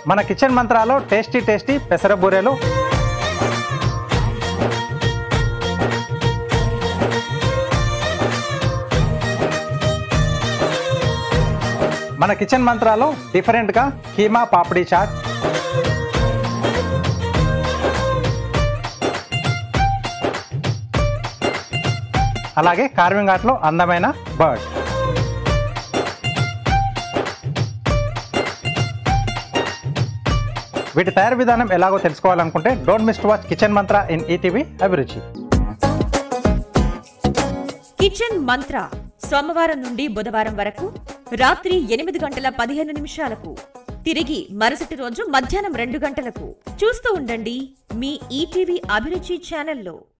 మన kitchen మంత్రాలో tasty tasty పెసర బూరెలు, మన కిచెన్ మంత్రాలో డిఫరెంట్గా కీమా పాపడీ చాట్, అలాగే కార్వింగ్ ఆర్ట్లో అందమైన బర్డ్. వీటి తయారు విధానం ఎలాగో తెలుసుకోవాలనుకుంటే don't miss to watch kitchen Mantra in ETV Abhiruchi. Kitchen Mantra సోమవారం నుండి బుధవారం వరకు రాత్రి 8:15 తిరిగి మరుసటి రోజు మధ్యాహ్నం 2 గంటలకు చూస్తూ ఉండండి మీ ఈటీవీ అభిరుచి ఛానల్లో.